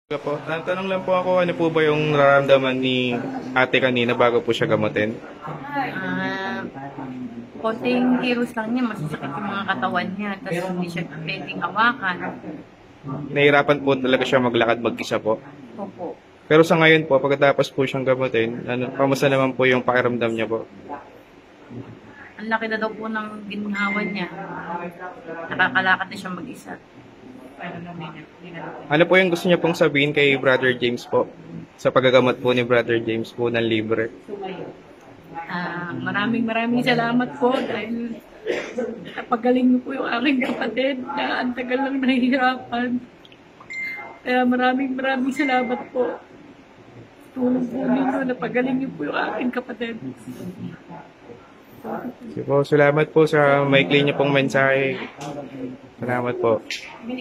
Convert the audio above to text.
Po, tanong lang po ako, ano po ba yung nararamdaman ni ate kanina bago po siya gamutin? Ah, konting kilos lang niya, masasakit yung mga katawan niya, tapos hindi siya pwedeng hawakan. Nahirapan po talaga siya maglakad mag-isa po. Opo. Pero sa ngayon po, pagkatapos po siyang gamutin, kamusta naman po yung pakiramdam niya po? Ang laki na daw po ng ginhawa niya. Nakakalakad na siya mag-isa. Ano po yung gusto niya pong sabihin kay Brother James po? Sa paggagamot po ni Brother James po ng libre. Maraming salamat po dahil napagaling niyo po yung aking kapatid na ang tagal lang nahihirapan. Kaya maraming salamat po. Tulong po ninyo, napagaling niyo po yung aking kapatid. Sige po, salamat po sa maikli niyo pong mensahe. Salamat po.